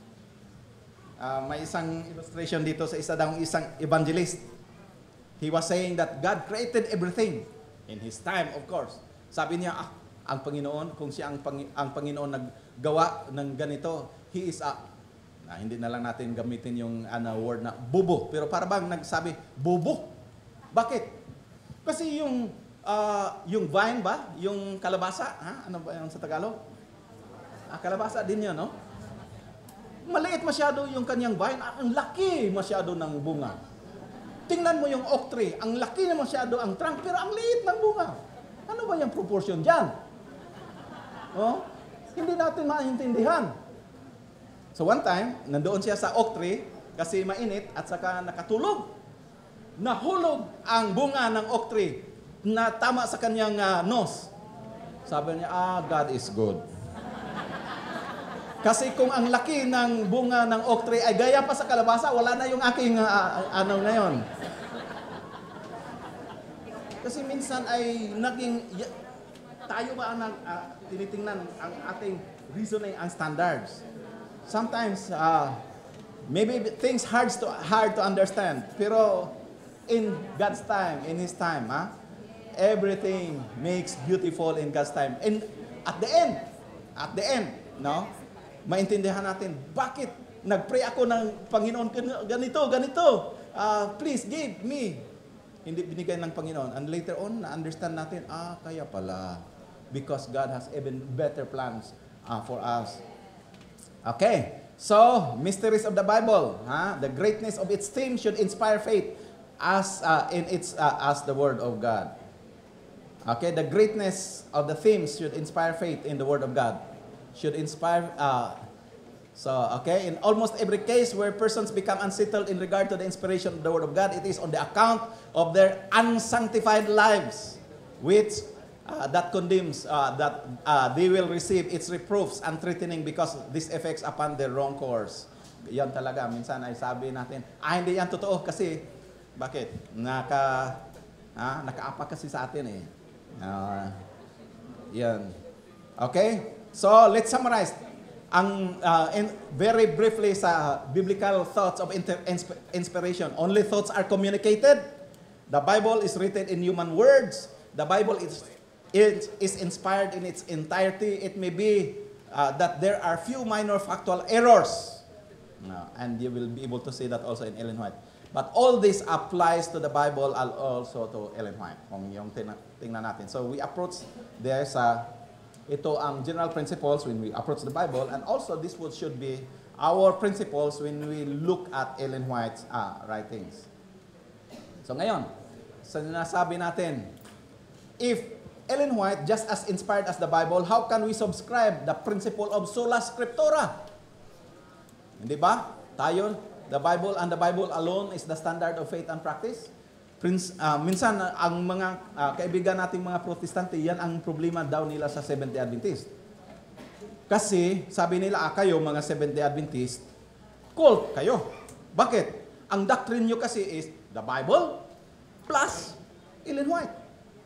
May isang illustration dito sa isang evangelist. He was saying that God created everything in His time, of course. Sabi niya, ang Panginoon, kung siya ang Panginoon naggawa ng ganito, He is hindi na lang natin gamitin yung word na bubo. Pero para bang nagsabi, bubo? Bakit? Kasi yung vine ba? Yung kalabasa? Ano ba yung sa Tagalog? Kalabasa din yun, no? Maliit masyado yung kanyang vine. Ang laki masyado ng bunga. Tingnan mo yung oak tree. Ang laki na masyado ang trunk, pero ang liit ng bunga. Ano ba yung proportion dyan? Hindi natin maintindihan. So one time, nandoon siya sa oak tree kasi mainit at saka nakatulog. Nahulog ang bunga ng oak tree na tama sa kanyang nose. Sabi niya, God is good. Kasi kung ang laki ng bunga ng oak tree ay gaya pa sa kalabasa, wala na yung aking ano ngayon. Kasi minsan ay naging, tayo ba ang tinitingnan ang ating reasoning, ang standards. Sometimes, maybe things hard to understand. Pero in God's time, in His time, everything makes beautiful in God's time. And at the end, no? Maintindihan natin, bakit nag-pray ako ng Panginoon, ganito, please give me. Hindi binigay ng Panginoon. And later on, na-understand natin, kaya pala, because God has even better plans for us. Okay, so, mysteries of the Bible, the greatness of its theme should inspire faith as the Word of God. Okay, the greatness of the themes should inspire faith in the Word of God. Should inspire, in almost every case where persons become unsettled in regard to the inspiration of the Word of God, it is on the account of their unsanctified lives, which that condemns that they will receive its reproofs and threatening because this affects upon their wrong course. Yan talaga, minsan ay sabi natin, hindi yan totoo kasi, bakit? Nakaapa kasi sa atin eh. Yan. Okay? So, let's summarize. Very briefly sa biblical thoughts of inspiration. Only thoughts are communicated. The Bible is written in human words. The Bible is inspired in its entirety. It may be that there are few minor factual errors. And you will be able to see that also in Ellen White. But all this applies to the Bible and also to Ellen White. Kung yung tingnan natin. So we approach there sa ito ang general principles when we approach the Bible, and also this should be our principles when we look at Ellen White's writings. So ngayon, sinasabi natin, if Ellen White just as inspired as the Bible, how can we subscribe the principle of sola scriptura? Hindi ba? Tayo, the Bible and the Bible alone is the standard of faith and practice. Minsan, ang mga kaibigan nating mga protestante, yan ang problema daw nila sa Seventh-day Adventist. Kasi, sabi nila, kayo mga Seventh-day Adventist, cult kayo. Bakit? Ang doctrine nyo kasi is the Bible plus Ellen White.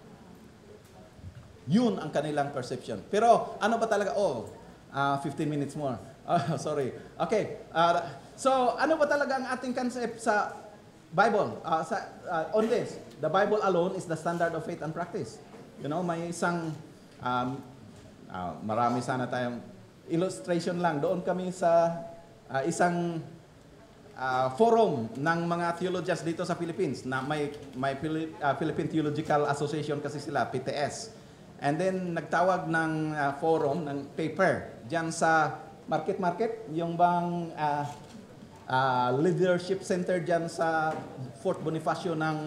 Yun ang kanilang perception. Pero, ano ba talaga? 15 minutes more. Sorry. Okay. So, ano ba talaga ang ating concept sa Bible, on this, the Bible alone is the standard of faith and practice. You know, may isang, marami sana tayong illustration lang. Doon kami sa isang forum ng mga theologians dito sa Philippines, na may Philippine Theological Association kasi sila, PTS. And then, nagtawag ng forum, ng paper, dyan sa market, yung bang leadership center dyan sa Fort Bonifacio ng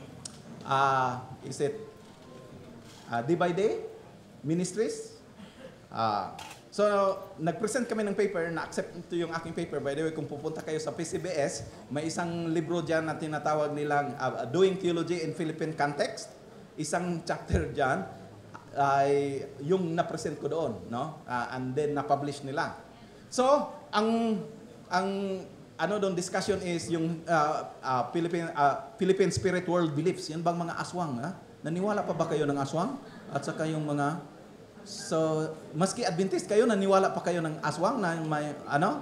Day by Day Ministries. So, nag-present kami ng paper, na-accept ito yung aking paper. By the way, kung pupunta kayo sa PCBS, may isang libro dyan na tinatawag nilang Doing Theology in Philippine Context. Isang chapter dyan ay yung na-present ko doon, no? And then na-publish nila. So, ang doon discussion is yung Philippine Spirit World Beliefs. Yan bang mga aswang? Naniwala pa ba kayo ng aswang? At saka yung mga... So, maski Adventist kayo, naniwala pa kayo ng aswang na may ano?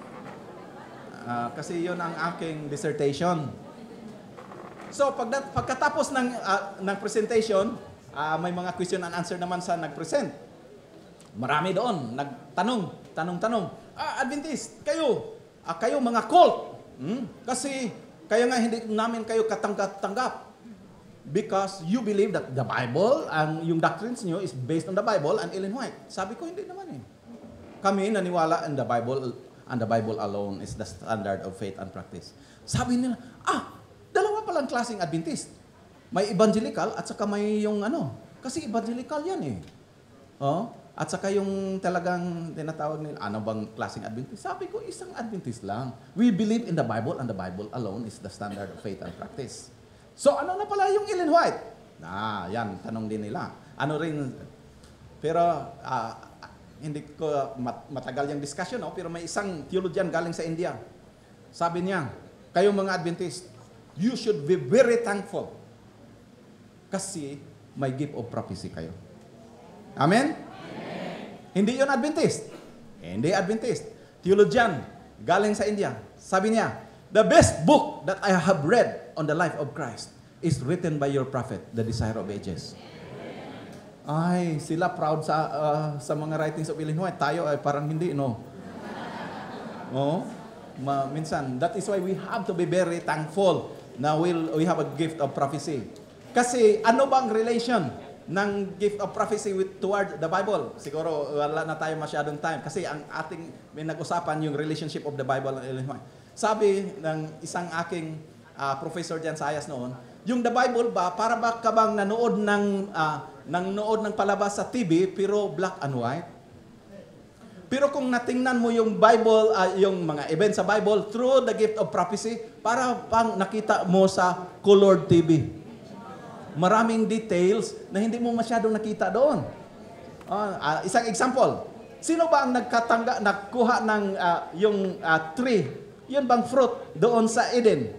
Kasi yun ang aking dissertation. So, pagkatapos ng presentation, may mga question and answer naman sa nag-present. Marami doon, tanong. Adventist, kayo mga cult. Kasi kaya nga hindi namin kayo katanggap. Because you believe that the Bible and yung doctrines nyo is based on the Bible and Ellen White. Sabi ko, hindi naman eh. Kami naniwala in the Bible and the Bible alone is the standard of faith and practice. Sabi nila, dalawa palang klaseng Adventist. May evangelical at saka may yung kasi evangelical yan eh. At saka yung talagang tinatawag nila, ano bang klaseng Adventist? Sabi ko, isang Adventist lang. We believe in the Bible and the Bible alone is the standard of faith and practice. So ano na pala yung Ellen White? Yan, tanong din nila. Pero hindi ko matagal yung discussion, no? Pero may isang theologian galing sa India. Sabi niya, kayong mga Adventist, you should be very thankful kasi may gift of prophecy kayo. Amen? Hindi yun Adventist. Hindi Adventist. Theologian, galing sa India. Sabi niya, the best book that I have read on the life of Christ is written by your prophet, the Desire of Ages. Ay, sila proud sa mga writings of Ellen White. Tayo ay parang hindi, no? Oh, minsan, that is why we have to be very thankful na we have a gift of prophecy. Kasi ano bang relation ng gift of prophecy toward the Bible? Siguro wala na tayo masyadong time kasi ang ating may nag-usapan yung relationship of the Bible and Ellen White. Sabi ng isang aking professor diyan sa IAS noon, yung the Bible ba para ba ka bang nanood ng palabas sa TV pero black and white? Pero kung natingnan mo yung Bible, yung mga events sa Bible through the gift of prophecy, para pang nakita mo sa colored TV. Maraming details na hindi mo masyadong nakita doon. Isang example, sino ba ang nagkuha ng yung tree? Yun bang fruit doon sa Eden?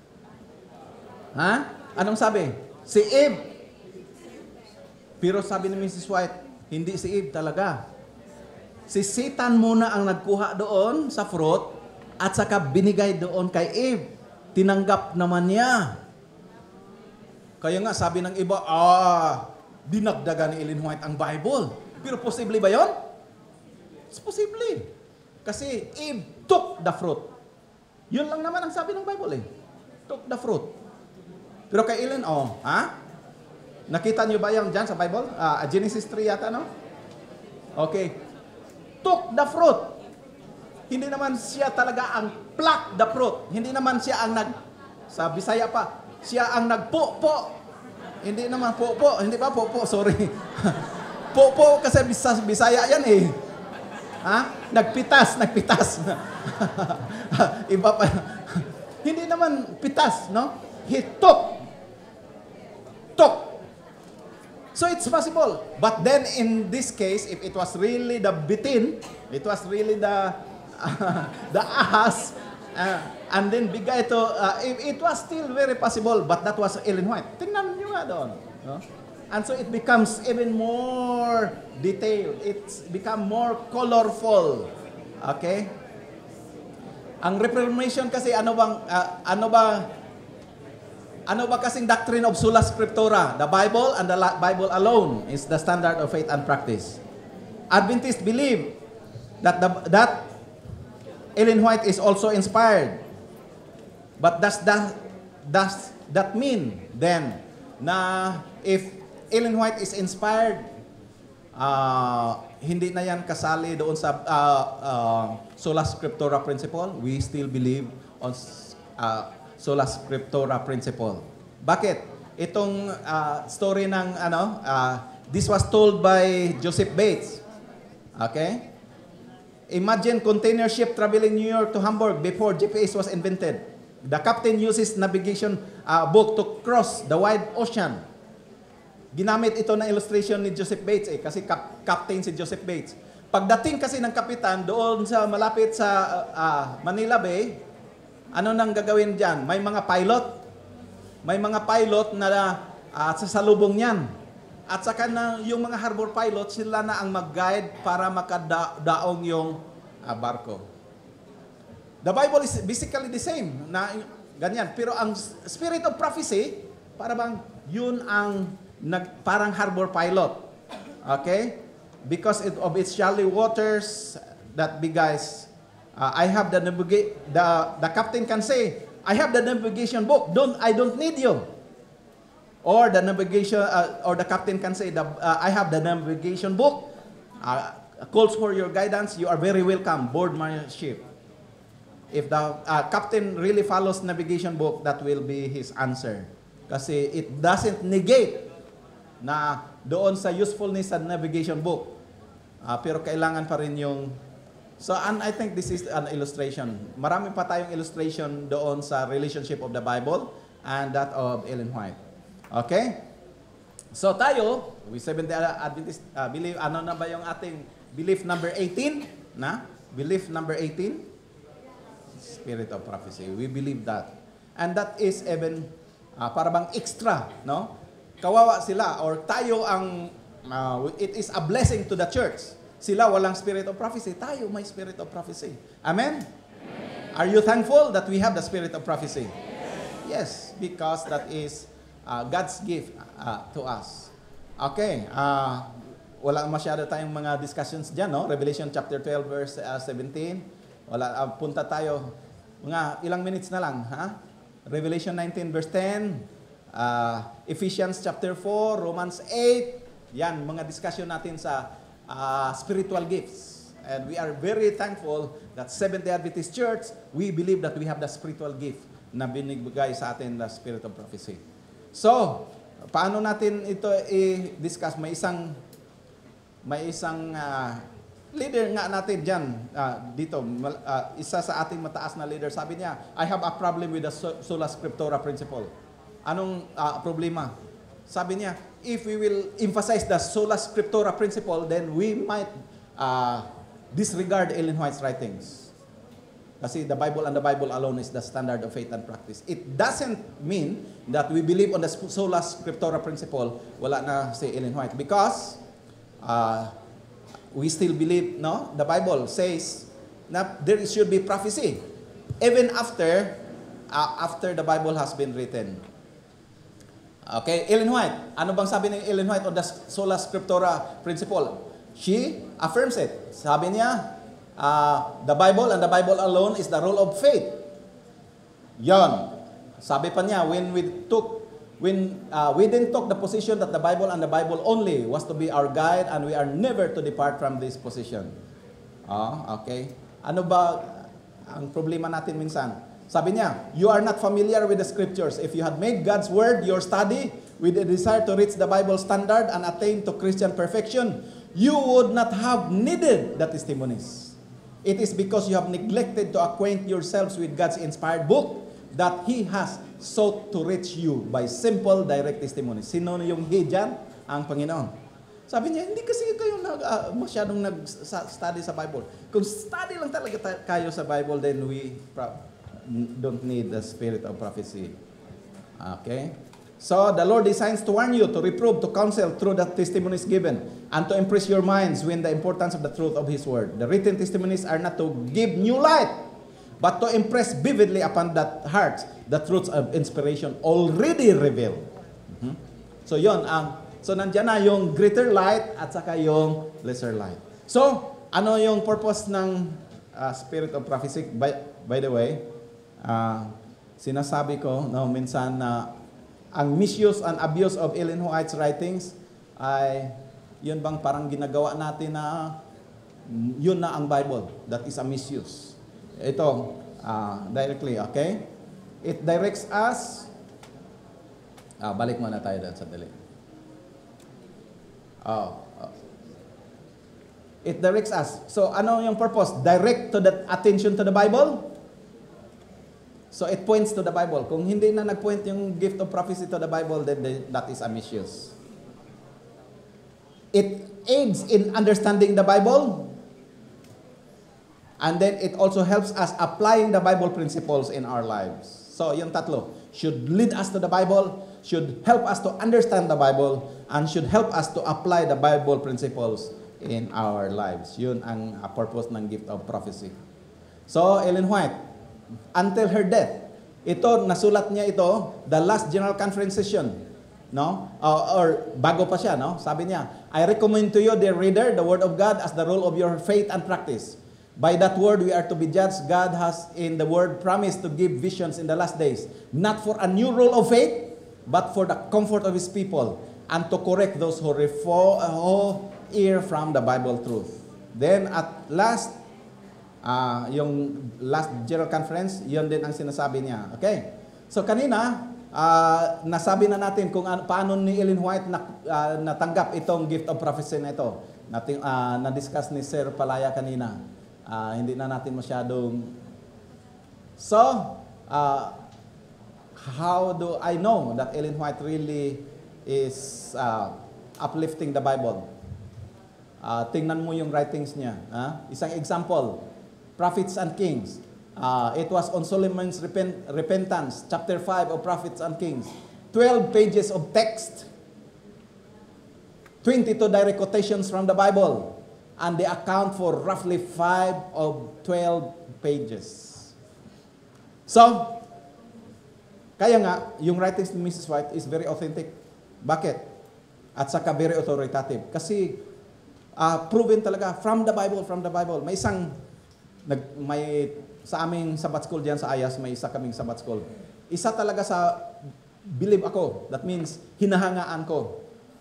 Ha? Anong sabi? Si Eve. Pero sabi ni Mrs. White, hindi si Eve talaga. Si Satan muna ang nagkuha doon sa fruit at saka binigay doon kay Eve. Tinanggap naman niya. Kaya nga sabi ng iba, dinagdagan ni Ellen White ang Bible. Pero posible ba yon? It's possible. Kasi Eve took the fruit. Yun lang naman ang sabi ng Bible eh. Took the fruit. Pero kay Ellen, nakita niyo ba yan dyan sa Bible? Genesis 3 yata, no? Okay. Took the fruit. Hindi naman siya talaga ang pluck the fruit. Hindi naman siya ang sa Bisaya pa, siya ang nagpo-po. Hindi naman po-po. Hindi ba po-po? Sorry. Po-po kasi Bisaya yan eh. Nagpitas. Iba pa. Hindi naman pitas, no? He took. So it's possible. But then in this case, if it was really the bitin, it was really the ahas, and then bigay ito, it was still very possible, but that was Ellen White. Tingnan nyo nga doon. No? And so it becomes even more detailed. It's become more colorful. Okay? Ang Reformation kasi ano ba kasing doctrine of sola scriptura? The Bible and the Bible alone is the standard of faith and practice. Adventists believe that Ellen White is also inspired. But does that mean then na if Ellen White is inspired, hindi na yan kasali doon sa sola scriptura principle? We still believe on sola scriptura principle. Bakit? Itong story ng this was told by Joseph Bates. Okay? Imagine container ship traveling New York to Hamburg before GPS was invented. The captain uses navigation book to cross the wide ocean. Ginamit ito na illustration ni Joseph Bates kasi captain si Joseph Bates. Pagdating kasi ng kapitan doon sa malapit sa Manila Bay, ano nang gagawin dyan? May mga pilot. May mga pilot na sasalubong niyan. At saka na yung mga harbor pilot, sila na ang mag-guide para makadaong yung barko. The Bible is basically the same. Na ganyan. Pero ang spirit of prophecy, para bang yun ang parang harbor pilot. Okay? Because of its shallow waters that big guys, I have the captain can say, I have the navigation book. I don't need you. Or the navigation, or the captain can say, I have the navigation book. Calls for your guidance. You are very welcome. Board my ship. If the captain really follows navigation book, that will be his answer. Kasi it doesn't negate na doon sa usefulness sa navigation book. Pero kailangan pa rin yung So, and I think this is an illustration. Marami pa tayong illustration doon sa relationship of the Bible and that of Ellen White. Okay? So tayo, we Seventh-day Adventist, believe, ano na ba yung ating belief number 18? Belief number 18? Spirit of prophecy. We believe that. And that is even, para bang extra, no? Kawawa sila, or tayo ang, it is a blessing to the church. Sila walang spirit of prophecy. Tayo may spirit of prophecy. Amen? Are you thankful that we have the spirit of prophecy? Yes, because that is God's gift to us. Okay, wala masyado tayong mga discussions dyan, no? Revelation chapter 12 verse 17. Wala, punta tayo, mga ilang minutes na lang, ha? Revelation 19 verse 10, Ephesians chapter 4, Romans 8. Yan, mga discussion natin sa spiritual gifts. And we are very thankful that Seventh-day Adventist Church, we believe that we have the spiritual gift na binibigay sa atin, the spirit of prophecy. So, paano natin ito i-discuss? May isang leader nga natin dyan, dito, isa sa ating mataas na leader, sabi niya, I have a problem with the sola scriptura principle. Anong problema? Sabi niya, if we will emphasize the sola scriptura principle, then we might disregard Ellen White's writings. Kasi the Bible and the Bible alone is the standard of faith and practice. It doesn't mean that we believe on the sola scriptura principle. Wala na si Ellen White. Because we still believe, no? The Bible says na there should be prophecy. Even after the Bible has been written. Okay, Ellen White. Ano bang sabi ni Ellen White on the sola scriptura principle? She affirms it. Sabi niya, the Bible and the Bible alone is the rule of faith. Yon. Sabi pa niya, when we didn't took the position that the Bible and the Bible only was to be our guide, and we are never to depart from this position. Okay. Ano ba ang problema natin minsan? Sabi niya, you are not familiar with the scriptures. If you had made God's word your study with a desire to reach the Bible standard and attain to Christian perfection, you would not have needed the testimonies. It is because you have neglected to acquaint yourselves with God's inspired book that He has sought to reach you by simple, direct testimonies. Sino yung He dyan? Ang Panginoon. Sabi niya, hindi kasi kayo masyadong nag-study sa Bible. Kung study lang talaga kayo sa Bible, then we don't need the spirit of prophecy. Okay? So, the Lord designs to warn you, to reprove, to counsel through the testimonies given, and to impress your minds with the importance of the truth of His Word. The written testimonies are not to give new light, but to impress vividly upon that heart the truths of inspiration already revealed. So, so nandyan na yung greater light at saka yung lesser light. So, ano yung purpose ng spirit of prophecy? By the way, sinasabi ko, no, minsan na ang misuse and abuse of Ellen White's writings ay yun bang parang ginagawa natin na yun na ang Bible. That is a misuse. Ito, directly, okay? It directs us, balik muna tayo doon sa dali. It directs us. So, ano yung purpose? Direct to the attention to the Bible? So, it points to the Bible. Kung hindi na nag-point yung gift of prophecy to the Bible, then that is a misuse. It aids in understanding the Bible. And then it also helps us applying the Bible principles in our lives. So, yung tatlo. Should lead us to the Bible, should help us to understand the Bible, and should help us to apply the Bible principles in our lives. Yun ang purpose ng gift of prophecy. So, Ellen White, until her death, ito, nasulat niya ito, the last General Conference session, no? Or bago pa siya, no? Sabi niya, I recommend to you, dear reader, the Word of God as the rule of your faith and practice. By that word, we are to be judged. God has in the Word promised to give visions in the last days, not for a new rule of faith, but for the comfort of His people, and to correct those who err from the Bible truth. Then at last, yung last General Conference, yun din ang sinasabi niya. Okay? So kanina, nasabi na natin kung paano ni Ellen White natanggap itong gift of prophecy na ito. Na-discuss ni Sir Palaya kanina. Hindi na natin masyadong... So, how do I know that Ellen White really is uplifting the Bible. Tingnan mo yung writings niya. Isang example, Prophets and Kings. It was on Solomon's repentance, chapter 5 of Prophets and Kings. 12 pages of text, 22 direct quotations from the Bible, and they account for roughly 5 of 12 pages. So, kaya nga, yung writings ni Mrs. White is very authentic. Bakit? At saka very authoritative. Kasi, proven talaga from the Bible. May isang, sa aming Sabbath school diyan sa Ayas, may isa kaming Sabbath school. Isa talaga sa believe ako. That means, hinahangaan ko.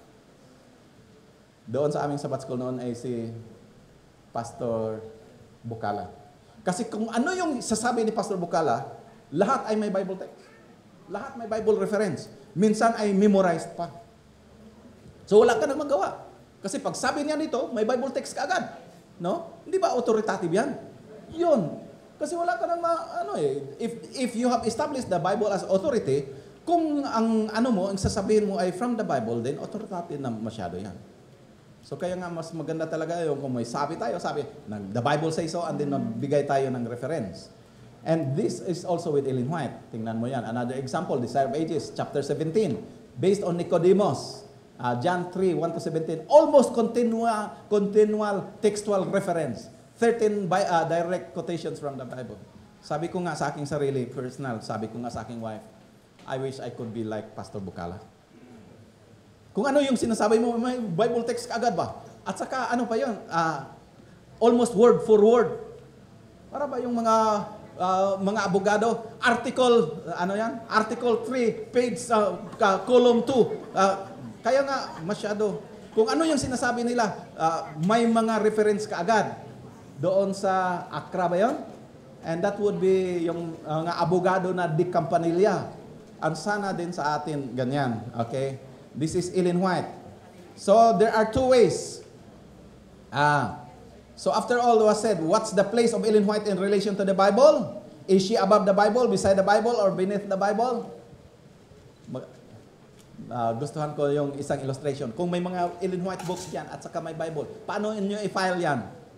Doon sa aming Sabbath school noon ay si Pastor Bukala. Kasi kung ano yung sasabi ni Pastor Bukala, lahat ay may Bible text. Lahat may Bible reference. Minsan ay memorized pa. So wala ka nang magawa. Kasi pag sabi niya nito, may Bible text ka agad. No? Hindi ba authoritative yan? Yun. Kasi wala ka nang if you have established the Bible as authority, kung ang ang sasabihin mo ay from the Bible, then authoritative na masyado yan. So kaya nga mas maganda talaga yung kung may sabi tayo, the Bible says so, and then bigay tayo ng reference. And this is also with Ellen White. Tingnan mo yan. Another example, Desire of Ages, chapter 17, based on Nicodemus, John 3, 1-17, almost continual textual reference. 13 direct quotations from the Bible. Sabi ko nga sa aking sarili, personal, sabi ko nga sa aking wife, I wish I could be like Pastor Bukala. Kung ano yung sinasabi mo, may Bible text ka agad ba? At saka ano pa yun? Almost word for word. Para ba yung mga abogado, article, Article 3, page, column 2. Kaya nga, masyado. Kung ano yung sinasabi nila, may mga reference ka agad. Doon sa Accra ba yun? And that would be yung mga abogado na di Campanilla. Ang sana din sa atin, ganyan. Okay? This is Ellen White. So, there are two ways. So, after all was said, what's the place of Ellen White in relation to the Bible? Is she above the Bible, beside the Bible, or beneath the Bible? Gustuhan ko yung isang illustration. Kung may mga Ellen White books dyan at saka may Bible, paano inyo i-file yan?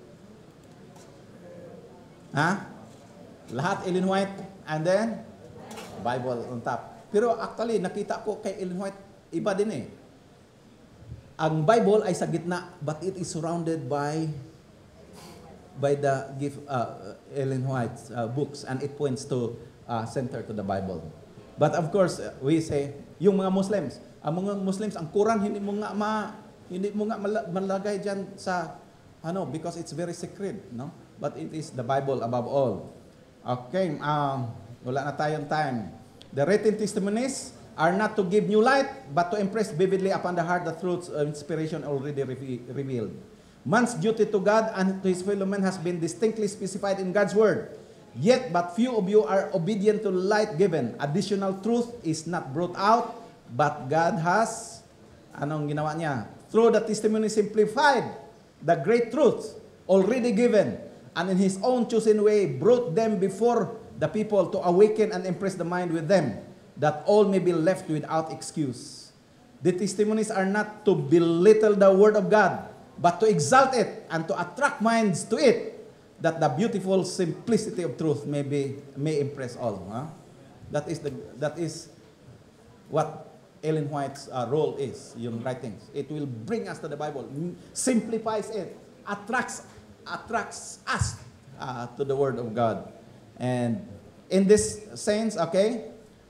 Lahat Ellen White and then Bible on top. Pero actually, nakita ko kay Ellen White, iba din eh. Ang Bible ay sa gitna, but it is surrounded by the Ellen White's books, and it points to center to the Bible. But of course, we say, yung mga Muslims, ang Quran hindi mo nga malagay diyan sa because it's very sacred, no? But it is the Bible above all. Okay, wala na tayong time. The written testimonies are not to give new light, but to impress vividly upon the heart the truths of inspiration already revealed. Man's duty to God and to his fellow men has been distinctly specified in God's word. Yet, but few of you are obedient to light given. Additional truth is not brought out, but God has, anong ginawa niya? Through the testimony simplified the great truths already given, and in his own chosen way brought them before the people to awaken and impress the mind with them, that all may be left without excuse. The testimonies are not to belittle the word of God, but to exalt it and to attract minds to it, that the beautiful simplicity of truth may impress all. That is what Ellen White's role is, yung writings. It will bring us to the Bible, simplifies it, attracts us to the Word of God. And in this sense, okay,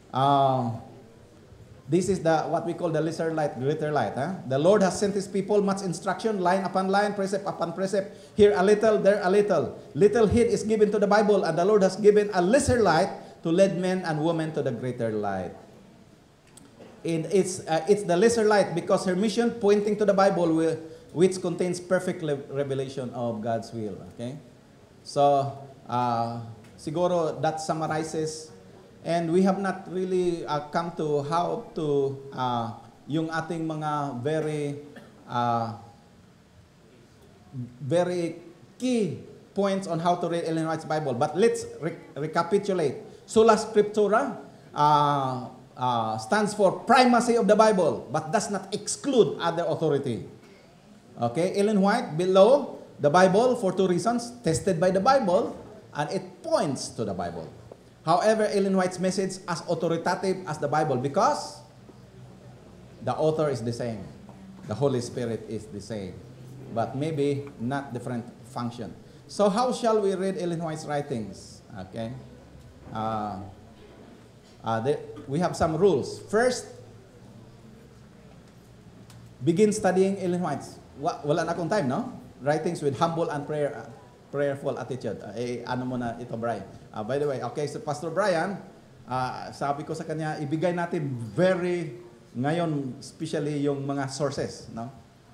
this is what we call the lesser light, greater light. The Lord has sent His people much instruction, line upon line, precept upon precept. Here a little, there a little. Little heed is given to the Bible, and the Lord has given a lesser light to lead men and women to the greater light. And it's the lesser light because her mission pointing to the Bible, which contains perfect revelation of God's will. Okay, so siguro that summarizes. And we have not really come to how to yung ating mga very key points on how to read Ellen White's Bible. But let's recapitulate. Sola Scriptura, stands for primacy of the Bible, but does not exclude other authority. Okay, Ellen White below the Bible for two reasons: tested by the Bible, and it points to the Bible. However, Ellen White's message as authoritative as the Bible because the author is the same, the Holy Spirit is the same, but maybe not different function. So how shall we read Ellen White's writings? Okay, we have some rules. First, begin studying Ellen White's. Wala na akong time, no? Writings with humble and prayerful attitude. Ano mo na ito, Brian? By the way, okay, so Pastor Brian, sabi ko sa kanya, ibigay natin ngayon, especially yung mga sources, no?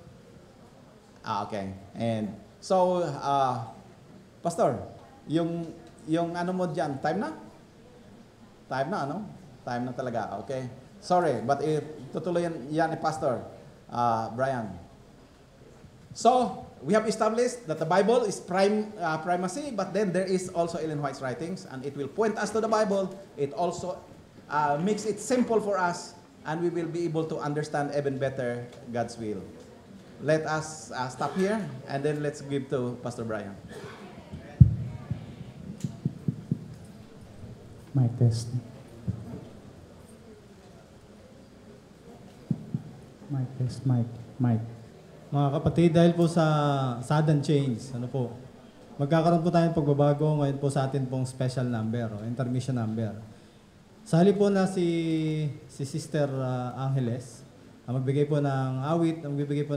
Okay. And so, Pastor, yung ano mo dyan, time na? Time na, ano? Time na talaga, okay. Sorry, but tutuloy yan ni Pastor Brian. So, we have established that the Bible is primacy, but then there is also Ellen White's writings, and it will point us to the Bible. It also makes it simple for us, and we will be able to understand even better God's will. Let us stop here, and then let's give to Pastor Brian. Mic test. Mic test, mic. Mga kapatid, dahil po sa sudden change, magkakaroon po tayo ng pagbabago ngayon po sa atin pong special number, o intermission number. Sa halip po na si Sister Angeles, magbigay po ng awit, ang bibigay po